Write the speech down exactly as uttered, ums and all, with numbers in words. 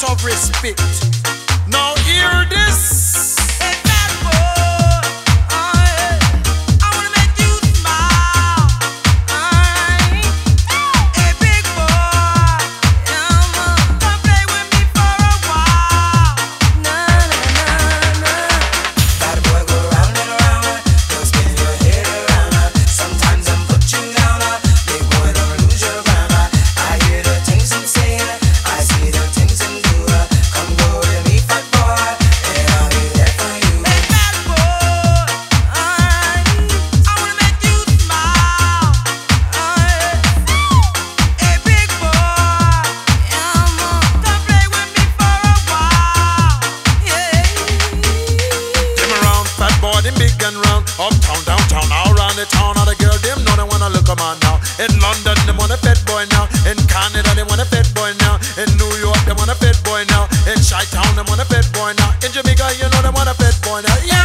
lot of respect. Now hear this. Hey, bad boy, I, I wanna make you smile. I, hey, big boy, um, come play with me for a while. Na na na na. Bad boy, go round and around, don't spin your head around. Sometimes I put you down, big boy, don't lose your ground. I hear the things I'm saying, I see the things I'm doing. Come go with me, fat boy, and I'll be there for you. Hey, bad boy, I, I wanna make you smile. I, hey, big boy, um, come play with me for a while. Yeah. Them around, fat boy, them big and round. Uptown, downtown, all around the town. All the girl, them know they wanna look 'em on now. In London, they want a fat boy now. In Canada, they want a fat boy now. In New York, they want a fat boy now. In Chi-Town, they want a fat boy now. In Jamaica, you know they want a fat boy now. Yeah.